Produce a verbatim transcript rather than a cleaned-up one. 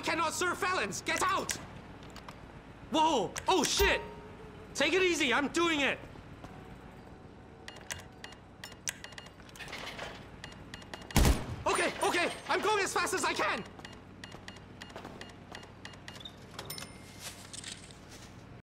cannot serve felons! Get out! Whoa! Oh shit! Take it easy, I'm doing it! Okay, okay, I'm going as fast as I can!